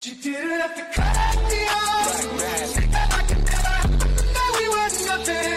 You didn't have to cut me off. Like that we were nothing.